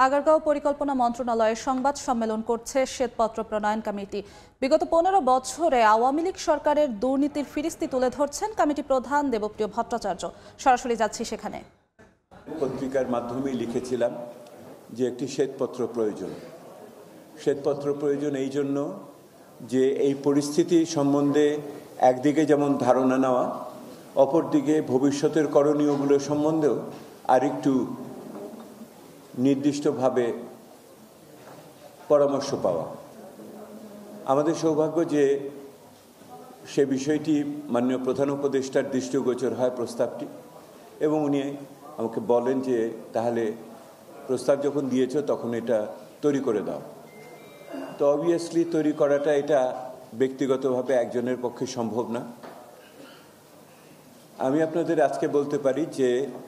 আগারগাঁও পরিকল্পনা মন্ত্রণালয়ের সংবাদ সম্মেলন করছে শ্বেতপত্র প্রণয়ন কমিটি। বিগত 15 বছরে আওয়ামী লীগ সরকারের দুর্নীতির ফিরিস্তি তুলে ধরছেন কমিটি প্রধান দেবপ্রিয় ভট্টাচার্য। সরাসরি যাচ্ছি সেখানে। পত্রিকার মাধ্যমে লিখেছিলাম যে একটি শ্বেতপত্র প্রয়োজন। শ্বেতপত্র প্রয়োজন এই জন্য যে এই পরিস্থিতি সম্বন্ধে একদিকে যেমন ধারণা নেওয়া, অপরদিকে ভবিষ্যতের করণীয়গুলো সম্বন্ধেও আরেকটু নির্দিষ্টভাবে পরামর্শ পাওয়া। আমাদের সৌভাগ্য যে সে বিষয়টি মাননীয় প্রধান উপদেষ্টার দৃষ্টিগোচর হয় প্রস্তাবটি, এবং উনি আমাকে বলেন যে তাহলে প্রস্তাব যখন দিয়েছ তখন এটা তৈরি করে দাও। তো অবভিয়াসলি তৈরি করাটা এটা ব্যক্তিগতভাবে একজনের পক্ষে সম্ভব না। আমি আপনাদের আজকে বলতে পারি যে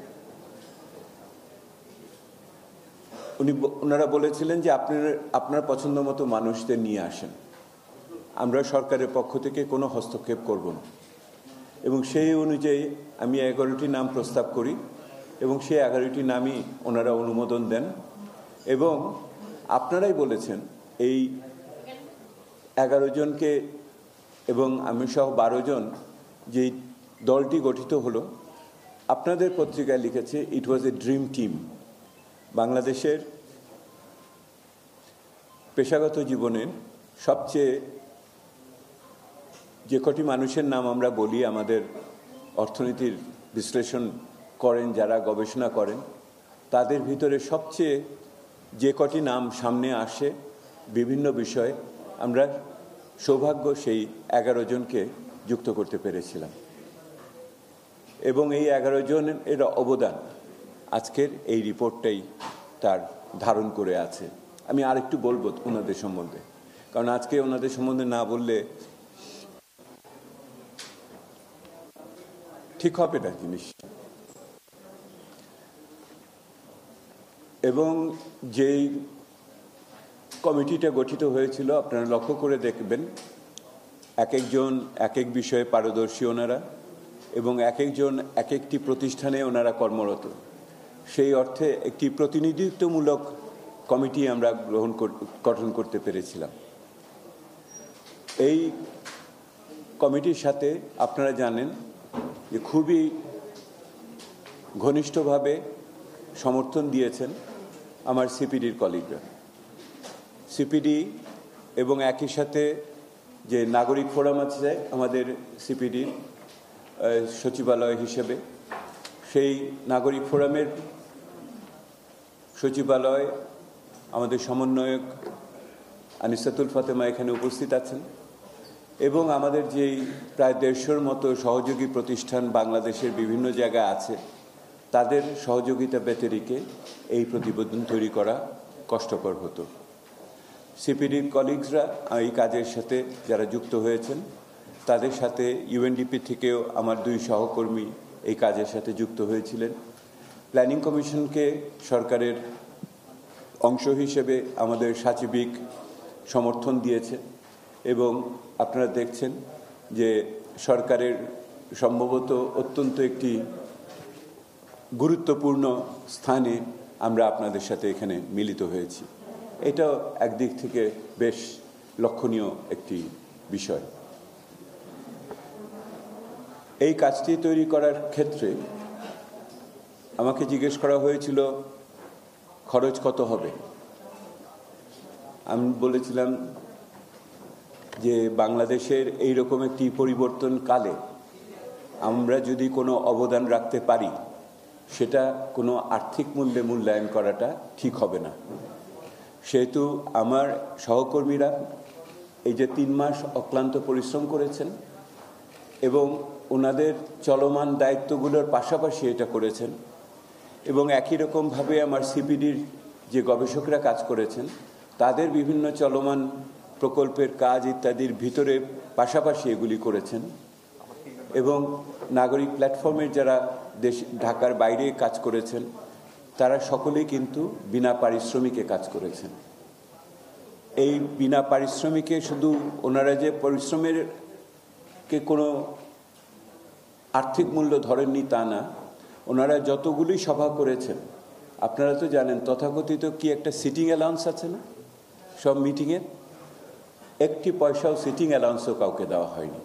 ওনারা বলেছিলেন যে আপনার পছন্দ মতো মানুষদের নিয়ে আসেন, আমরা সরকারের পক্ষ থেকে কোনো হস্তক্ষেপ করব না। এবং সেই অনুযায়ী আমি 11টি নাম প্রস্তাব করি এবং সেই 11টি নামই ওনারা অনুমোদন দেন। এবং আপনারাই বলেছেন এই 11 জনকে এবং আমি সহ 12 জন যেই দলটি গঠিত হলো, আপনাদের পত্রিকায় লিখেছে ইট ওয়াজ এ ড্রিম টিম। বাংলাদেশের পেশাগত জীবনের সবচেয়ে যে কটি মানুষের নাম আমরা বলি, আমাদের অর্থনীতির বিশ্লেষণ করেন যারা, গবেষণা করেন, তাদের ভিতরে সবচেয়ে যে কটি নাম সামনে আসে বিভিন্ন বিষয়ে, আমরা সৌভাগ্য সেই 11 জনকে যুক্ত করতে পেরেছিলাম। এবং এই 11 জনের অবদান আজকের এই রিপোর্টটাই তার ধারণ করে আছে। আমি আরেকটু বলবো ওনাদের সম্বন্ধে, কারণ আজকে ওনাদের সম্বন্ধে না বললে ঠিক হবে না জিনিস। এবং যেই কমিটিটা গঠিত হয়েছিল আপনারা লক্ষ্য করে দেখবেন, এক একজন এক এক বিষয়ে পারদর্শী ওনারা, এবং এক একজন এক একটি প্রতিষ্ঠানে ওনারা কর্মরত। সেই অর্থে একটি প্রতিনিধিত্বমূলক কমিটি আমরা গঠন করতে পেরেছিলাম। এই কমিটির সাথে আপনারা জানেন যে খুবই ঘনিষ্ঠভাবে সমর্থন দিয়েছেন আমার সিপিডির কলিগরা। সিপিডি এবং একই সাথে যে নাগরিক ফোরাম আছে আমাদের সিপিডির সচিবালয় হিসেবে, সেই নাগরিক ফোরামের সচিবালয় আমাদের সমন্বয়ক আনিসাতুল ফাতেমা এখানে উপস্থিত আছেন, এবং আমাদের যেই প্রায় 150-র মতো সহযোগী প্রতিষ্ঠান বাংলাদেশের বিভিন্ন জায়গায় আছে, তাদের সহযোগিতা ব্যতিরেকে এই প্রতিবেদন তৈরি করা কষ্টকর হতো। সিপিডির কলিগসরা এই কাজের সাথে যারা যুক্ত হয়েছেন, তাদের সাথে ইউএনডিপি থেকেও আমার 2 সহকর্মী এই কাজের সাথে যুক্ত হয়েছিলেন। প্ল্যানিং কমিশনকে সরকারের অংশ হিসেবে আমাদের সাচিবিক সমর্থন দিয়েছে, এবং আপনারা দেখছেন যে সরকারের সম্ভবত অত্যন্ত একটি গুরুত্বপূর্ণ স্থানে আমরা আপনাদের সাথে এখানে মিলিত হয়েছি। এটাও একদিক থেকে বেশ লক্ষণীয় একটি বিষয়। এই কাজটি তৈরি করার ক্ষেত্রে আমাকে জিজ্ঞেস করা হয়েছিল খরচ কত হবে। আমি বলেছিলাম যে বাংলাদেশের এই রকম একটি পরিবর্তন কালে আমরা যদি কোনো অবদান রাখতে পারি, সেটা কোনো আর্থিক মূল্যে মূল্যায়ন করাটা ঠিক হবে না। সেহেতু আমার সহকর্মীরা এই যে 3 মাস অক্লান্ত পরিশ্রম করেছেন এবং ওনাদের চলমান দায়িত্বগুলোর পাশাপাশি এটা করেছেন, এবং একই রকমভাবে আমার সিপিডির যে গবেষকরা কাজ করেছেন, তাদের বিভিন্ন চলমান প্রকল্পের কাজ ইত্যাদির ভিতরে পাশাপাশি এগুলি করেছেন। এবং নাগরিক প্ল্যাটফর্মের যারা ঢাকার বাইরে কাজ করেছেন, তারা সকলেই কিন্তু বিনা পারিশ্রমিকে কাজ করেছেন। এই বিনা পারিশ্রমিকে শুধু ওনারা যে পরিশ্রমের কে কোনো আর্থিক মূল্য ধরেননি তা না, ওনারা যতগুলি সভা করেছেন আপনারা তো জানেন তথাকথিত কি একটা সিটিং অ্যালাউন্স আছে না, সব মিটিংয়ে একটি পয়সাও সিটিং অ্যালাউন্সও কাউকে দেওয়া হয়নি।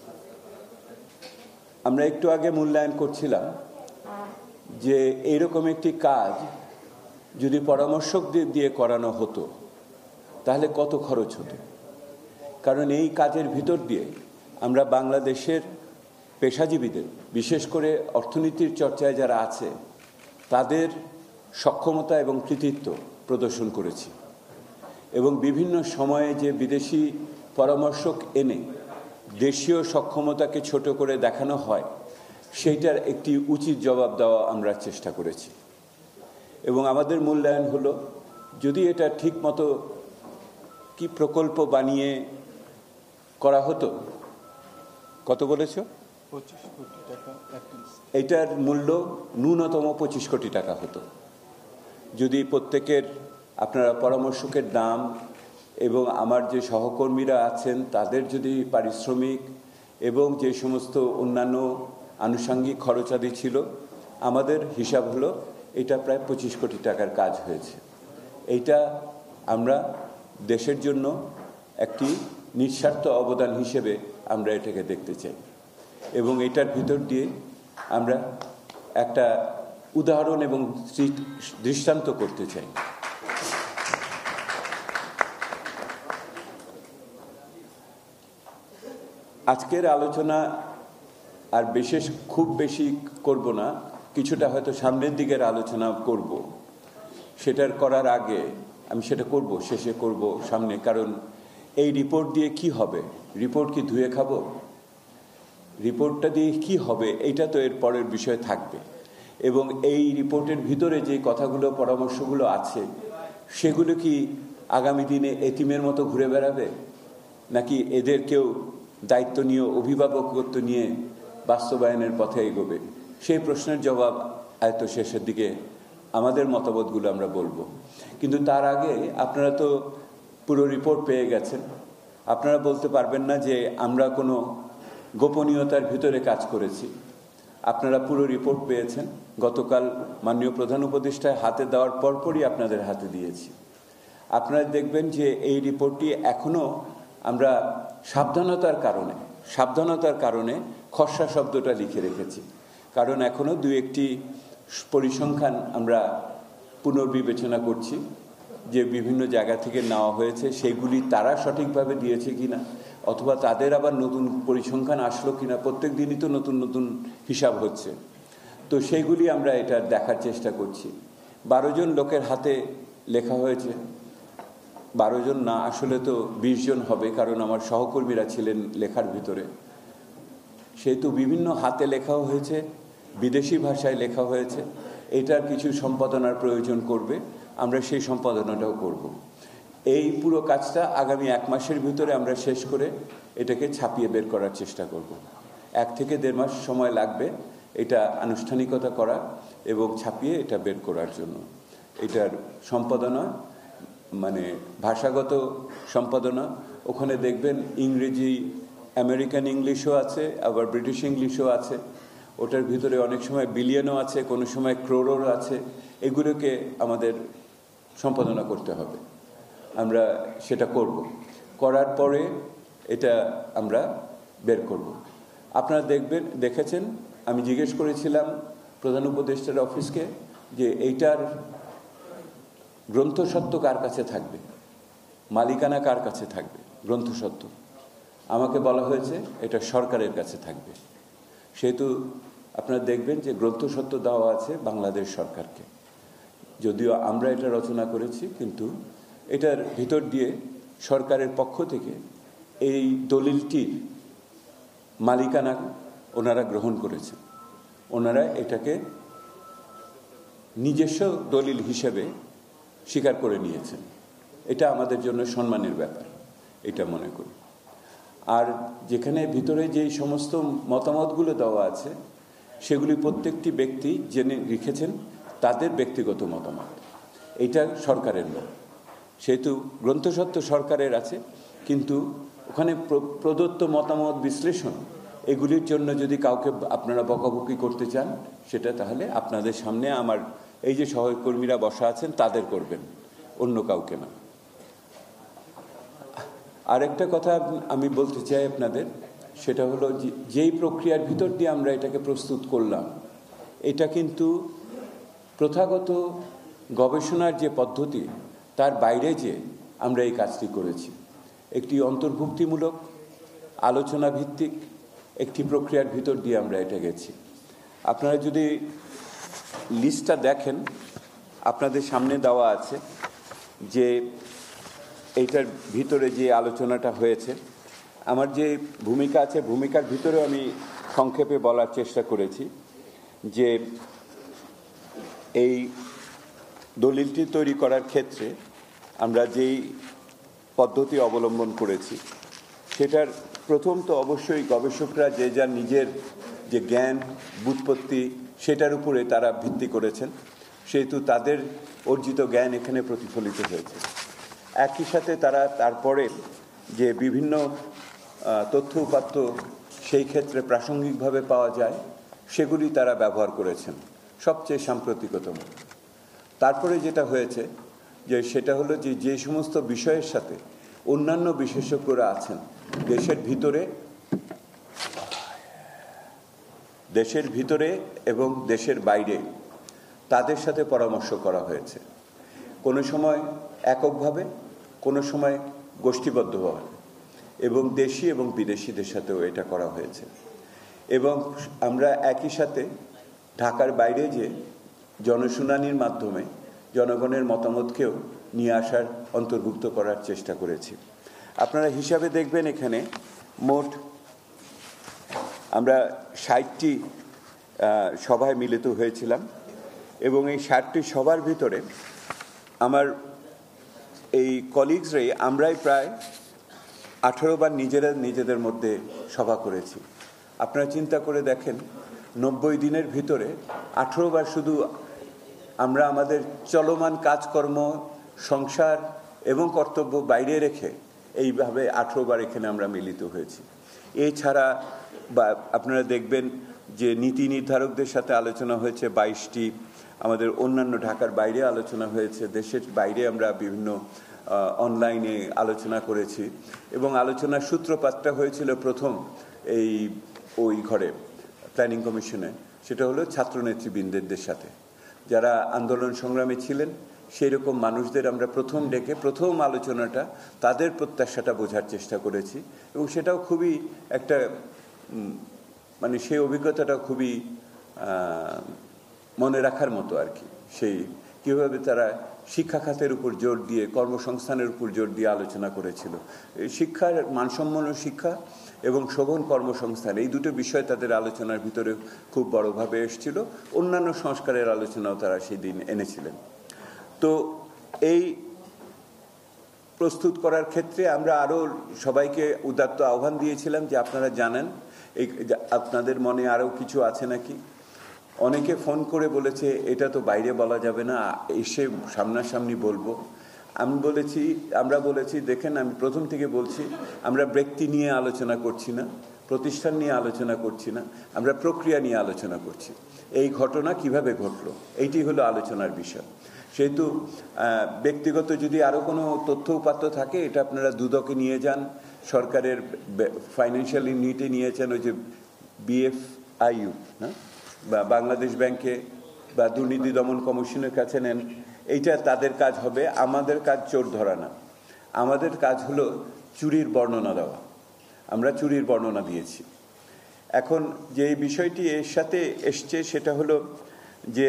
আমরা একটু আগে মূল্যায়ন করছিলাম যে এইরকম একটি কাজ যদি পরামর্শকদের দিয়ে করানো হতো তাহলে কত খরচ হতো। কারণ এই কাজের ভিতর দিয়ে আমরা বাংলাদেশের পেশাজীবীদের, বিশেষ করে অর্থনীতির চর্চায় যারা আছে, তাদের সক্ষমতা এবং কৃতিত্ব প্রদর্শন করেছি। এবং বিভিন্ন সময়ে যে বিদেশি পরামর্শক এনে দেশীয় সক্ষমতাকে ছোট করে দেখানো হয়, সেইটার একটি উচিত জবাব দেওয়া আমরা চেষ্টা করেছি। এবং আমাদের মূল্যায়ন হলো, যদি এটা ঠিক মতো কি প্রকল্প বানিয়ে করা হতো, কত বলেছ? 25 কোটি টাকা। এইটার মূল্য ন্যূনতম 25 কোটি টাকা হতো। যদি প্রত্যেকের আপনারা পরামর্শকের দাম এবং আমার যে সহকর্মীরা আছেন তাদের যদি পারিশ্রমিক এবং যে সমস্ত অন্যান্য আনুষঙ্গিক খরচাদি ছিল, আমাদের হিসাব হলো এটা প্রায় 25 কোটি টাকার কাজ হয়েছে। এইটা আমরা দেশের জন্য একটি নিঃস্বার্থ অবদান হিসেবে আমরা এটাকে দেখতে চাই। এবং এটার ভিতর দিয়ে আমরা একটা উদাহরণ এবং দৃষ্টান্ত করতে চাই। আজকের আলোচনা আর খুব বেশি করব না, কিছুটা হয়তো সামনের দিকের আলোচনা করব। সেটার করার আগে আমি সেটা করব, শেষে করব সামনে। কারণ এই রিপোর্ট দিয়ে কি হবে? রিপোর্ট কি ধুয়ে খাবো? রিপোর্টটা দিয়ে কি হবে এইটা তো এর পরের বিষয় থাকবে। এবং এই রিপোর্টের ভিতরে যে কথাগুলো, পরামর্শগুলো আছে, সেগুলো কি আগামী দিনে এতিমের মতো ঘুরে বেড়াবে, নাকি এদেরকেও দায়িত্ব নিয়ে, অভিভাবকত্ব নিয়ে বাস্তবায়নের পথে এগোবে? সেই প্রশ্নের জবাব হয়তো শেষের দিকে আমাদের মতামতগুলো আমরা বলবো। কিন্তু তার আগে আপনারা তো পুরো রিপোর্ট পেয়ে গেছেন। আপনারা বলতে পারবেন না যে আমরা কোনো গোপনীয়তার ভিতরে কাজ করেছি। আপনারা পুরো রিপোর্ট পেয়েছেন। গতকাল মাননীয় প্রধান উপদেষ্টায় হাতে দেওয়ার পরপরই আপনাদের হাতে দিয়েছি। আপনারা দেখবেন যে এই রিপোর্টটি এখনও আমরা সাবধানতার কারণে খসড়া শব্দটা লিখে রেখেছি। কারণ এখনও দু একটি পরিসংখ্যান আমরা পুনর্বিবেচনা করছি যে বিভিন্ন জায়গা থেকে নেওয়া হয়েছে, সেগুলি তারা সঠিকভাবে দিয়েছে কিনা, অথবা তাদের আবার নতুন পরিসংখ্যান আসলো কিনা। প্রত্যেক দিনই তো নতুন নতুন হিসাব হচ্ছে, তো সেইগুলি আমরা এটা দেখার চেষ্টা করছি। 12 জন লোকের হাতে লেখা হয়েছে। 12 জন না, আসলে তো 20 জন হবে, কারণ আমার সহকর্মীরা ছিলেন লেখার ভিতরে। সেহেতু বিভিন্ন হাতে লেখাও হয়েছে, বিদেশি ভাষায় লেখা হয়েছে। এটার কিছু সম্পাদনার প্রয়োজন করবে, আমরা সেই সম্পাদনাটাও করব। এই পুরো কাজটা আগামী 1 মাসের ভিতরে আমরা শেষ করে এটাকে ছাপিয়ে বের করার চেষ্টা করব। 1 থেকে 1.5 মাস সময় লাগবে এটা আনুষ্ঠানিকতা করা এবং ছাপিয়ে এটা বের করার জন্য। এটার সম্পাদনা মানে ভাষাগত সম্পাদনা, ওখানে দেখবেন ইংরেজি, আমেরিকান ইংলিশও আছে, আবার ব্রিটিশ ইংলিশও আছে। ওটার ভিতরে অনেক সময় বিলিয়নও আছে, কোনো সময় ক্রোরও আছে। এগুলোকে আমাদের সম্পাদনা করতে হবে। আমরা সেটা করব। করার পরে এটা আমরা বের করব। আপনারা দেখেছেন, আমি জিজ্ঞেস করেছিলাম প্রধান উপদেষ্টার অফিসকে যে এইটার গ্রন্থস্বত্ব কার কাছে থাকবে, মালিকানা কার কাছে থাকবে গ্রন্থস্বত্ব। আমাকে বলা হয়েছে এটা সরকারের কাছে থাকবে। সেহেতু আপনারা দেখবেন যে গ্রন্থস্বত্ব দেওয়া আছে বাংলাদেশ সরকারকে। যদিও আমরা এটা রচনা করেছি, কিন্তু এটার ভিতর দিয়ে সরকারের পক্ষ থেকে এই দলিলটির মালিকানা ওনারা গ্রহণ করেছেন। ওনারা এটাকে নিজস্ব দলিল হিসেবে স্বীকার করে নিয়েছেন। এটা আমাদের জন্য সম্মানের ব্যাপার, এটা মনে করি। আর যেখানে ভিতরে যেই সমস্ত মতামতগুলো দেওয়া আছে, সেগুলি প্রত্যেকটি ব্যক্তি জেনে লিখেছেন তাদের ব্যক্তিগত মতামত, এটা সরকারের না। সেহেতু গ্রন্থস্বত্ব সরকারের আছে, কিন্তু ওখানে প্রদত্ত মতামত বিশ্লেষণ, এগুলির জন্য যদি কাউকে আপনারা বকাবকি করতে চান, সেটা তাহলে আপনাদের সামনে আমার এই যে সহকর্মীরা বসা আছেন তাদের করবেন, অন্য কাউকে না। আরেকটা কথা আমি বলতে চাই আপনাদের, সেটা হলো যেই প্রক্রিয়ার ভিতর দিয়ে আমরা এটাকে প্রস্তুত করলাম, এটা কিন্তু প্রথাগত গবেষণার যে পদ্ধতি তার বাইরে যে আমরা এই কাজটি করেছি। একটি অন্তর্ভুক্তিমূলক আলোচনা ভিত্তিক একটি প্রক্রিয়ার ভিতর দিয়ে আমরা এটা গেছি। আপনারা যদি লিস্টটা দেখেন, আপনাদের সামনে দেওয়া আছে যে এইটার ভিতরে যে আলোচনাটা হয়েছে, আমার যে ভূমিকা আছে ভূমিকার ভিতরেও আমি সংক্ষেপে বলার চেষ্টা করেছি যে এই দলিলটি তৈরি করার ক্ষেত্রে আমরা যেই পদ্ধতি অবলম্বন করেছি সেটার প্রথম তো অবশ্যই গবেষকরা যে যার নিজের যে জ্ঞান বুৎপত্তি সেটার উপরে তারা ভিত্তি করেছেন, সেহেতু তাদের অর্জিত জ্ঞান এখানে প্রতিফলিত হয়েছে। একই সাথে তারা তারপরে যে বিভিন্ন তথ্য উপাত্ত সেই ক্ষেত্রে প্রাসঙ্গিকভাবে পাওয়া যায় সেগুলি তারা ব্যবহার করেছেন সবচেয়ে সাম্প্রতিকতম। তারপরে যেটা হয়েছে যে সেটা হলো যে সমস্ত বিষয়ের সাথে অন্যান্য বিশেষজ্ঞরা আছেন দেশের ভিতরে এবং দেশের বাইরে, তাদের সাথে পরামর্শ করা হয়েছে। কোনো সময় এককভাবে, কোনো সময় গোষ্ঠীবদ্ধভাবে, এবং দেশি এবং বিদেশিদের সাথেও এটা করা হয়েছে। এবং আমরা একই সাথে ঢাকার বাইরে যে জনশুনানির মাধ্যমে জনগণের মতামতকেও নিয়ে আসার অন্তর্ভুক্ত করার চেষ্টা করেছি। আপনারা হিসাবে দেখবেন এখানে মোট আমরা 60টি সভায় মিলিত হয়েছিলাম, এবং এই 60টি সভার ভিতরে আমার এই কলিগসরাই আমরাই প্রায় 18 বার নিজেদের মধ্যে সভা করেছি। আপনারা চিন্তা করে দেখেন, 90 দিনের ভিতরে 18 বার শুধু আমরা আমাদের চলমান কাজকর্ম, সংসার এবং কর্তব্য বাইরে রেখে এইভাবে 18 বার এখানে আমরা মিলিত হয়েছি। এছাড়া বা আপনারা দেখবেন যে নীতি নির্ধারকদের সাথে আলোচনা হয়েছে 22টি, আমাদের অন্যান্য ঢাকার বাইরে আলোচনা হয়েছে, দেশের বাইরে আমরা বিভিন্ন অনলাইনে আলোচনা করেছি। এবং আলোচনার সূত্রপাতটা হয়েছিল প্রথম ওই ঘরে প্ল্যানিং কমিশনে, সেটা হলো ছাত্রনেতৃবৃন্দের সাথে যারা আন্দোলন সংগ্রামে ছিলেন সেই রকম মানুষদের আমরা প্রথম ডেকে প্রথম আলোচনাটা তাদের প্রত্যাশাটা বোঝার চেষ্টা করেছি। এবং সেটাও খুবই একটা মানে সেই অভিজ্ঞতাটা খুবই মনে রাখার মতো আর কি। সেই কীভাবে তারা শিক্ষা খাতের উপর জোর দিয়ে, কর্মসংস্থানের উপর জোর দিয়ে আলোচনা করেছিল। শিক্ষার মানসম্পন্ন শিক্ষা এবং শোভন কর্মসংস্থান, এই দুটো বিষয় তাদের আলোচনার ভিতরে খুব বড়ভাবে এসেছিল। অন্যান্য সংস্কারের আলোচনাও তারা সেই দিন এনেছিলেন। তো এই প্রস্তুত করার ক্ষেত্রে আমরা আরও সবাইকে উদাত্ত আহ্বান দিয়েছিলাম যে আপনারা জানেন আপনাদের মনে আরও কিছু আছে নাকি। অনেকে ফোন করে বলেছে এটা তো বাইরে বলা যাবে না, এসে সামনাসামনি বলবো। আমরা বলেছি দেখেন, আমি প্রথম থেকে বলছি আমরা ব্যক্তি নিয়ে আলোচনা করছি না, প্রতিষ্ঠান নিয়ে আলোচনা করছি না, আমরা প্রক্রিয়া নিয়ে আলোচনা করছি। এই ঘটনা কিভাবে ঘটলো এইটি হলো আলোচনার বিষয়। সেহেতু ব্যক্তিগত যদি আরও কোনো তথ্য উপাত্ত থাকে এটা আপনারা দুদকে নিয়ে যান, সরকারের ফাইন্যান্সিয়াল ইউনিটে নিয়ে যান, ওই যে BFIU না, বা বাংলাদেশ ব্যাংকে বা দুর্নীতি দমন কমিশনের কাছে নেন। এইটা তাদের কাজ হবে। আমাদের কাজ চোর ধরা না, আমাদের কাজ হলো চুরির বর্ণনা দেওয়া। আমরা চুরির বর্ণনা দিয়েছি। এখন যে বিষয়টি এর সাথে এসছে সেটা হলো যে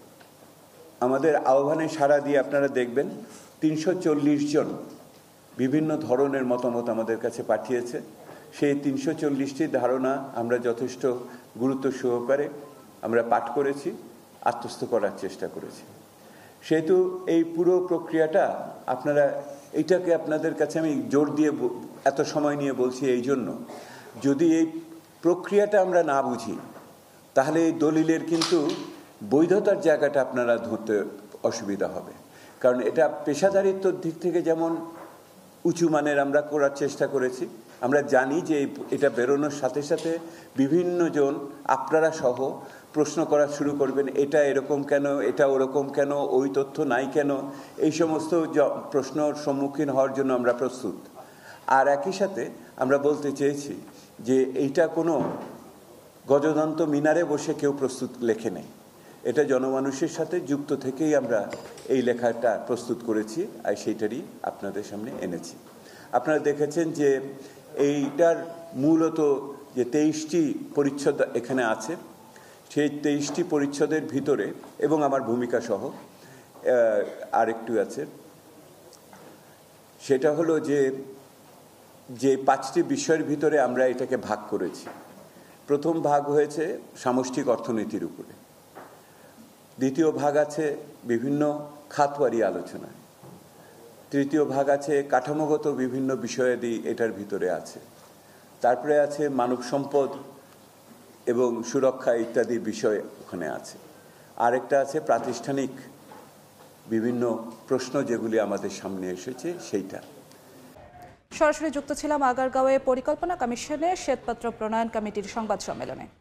আমাদের আহ্বানে সাড়া দিয়ে আপনারা দেখবেন 340 জন বিভিন্ন ধরনের মতামত আমাদের কাছে পাঠিয়েছে। সেই 340টি ধারণা আমরা যথেষ্ট গুরুত্ব সহকারে আমরা পাঠ করেছি, আত্মস্থ করার চেষ্টা করেছি। সেহেতু এই পুরো প্রক্রিয়াটা আপনারা, এইটাকে আপনাদের কাছে আমি জোর দিয়ে এত সময় নিয়ে বলছি এই জন্য, যদি এই প্রক্রিয়াটা আমরা না বুঝি তাহলে এই দলিলের কিন্তু বৈধতার জায়গাটা আপনারা ধরতে অসুবিধা হবে। কারণ এটা পেশাদারিত্বর দিক থেকে যেমন উঁচু মানের আমরা করার চেষ্টা করেছি, আমরা জানি যে এটা বেরোনোর সাথে সাথে বিভিন্ন জন আপনারা সহ প্রশ্ন করা শুরু করবেন, এটা এরকম কেন, এটা ওরকম কেন, ওই তথ্য নাই কেন, এই সমস্ত প্রশ্নর সম্মুখীন হওয়ার জন্য আমরা প্রস্তুত। আর একই সাথে আমরা বলতে চেয়েছি যে এইটা কোনো গজদন্ত মিনারে বসে কেউ প্রস্তুত লেখে নেই, এটা জনমানুষের সাথে যুক্ত থেকেই আমরা এই লেখাটা প্রস্তুত করেছি, আর সেইটারই আপনাদের সামনে এনেছি। আপনারা দেখেছেন যে এইটার মূলত যে 23টি পরিচ্ছদ এখানে আছে, সেই 23টি পরিচ্ছদের ভিতরে এবং আমার ভূমিকা সহ আরেকটু আছে, সেটা হলো যে 5টি বিষয়ের ভিতরে আমরা এটাকে ভাগ করেছি। প্রথম ভাগ হয়েছে সামষ্টিক অর্থনীতির উপরে, দ্বিতীয় ভাগ আছে বিভিন্ন খাতওয়ারি আলোচনায়, তৃতীয় ভাগ আছে কাঠামোগত বিভিন্ন বিষয়াদি এটার ভিতরে আছে, তারপরে আছে মানব সম্পদ এবং সুরক্ষা ইত্যাদি বিষয় ওখানে আছে, আরেকটা আছে প্রাতিষ্ঠানিক বিভিন্ন প্রশ্ন যেগুলি আমাদের সামনে এসেছে সেইটা। সরাসরি যুক্ত ছিলাম আগারগাঁওয়ে পরিকল্পনা কমিশনের শ্বেতপত্র প্রণয়ন কমিটির সংবাদ সম্মেলনে।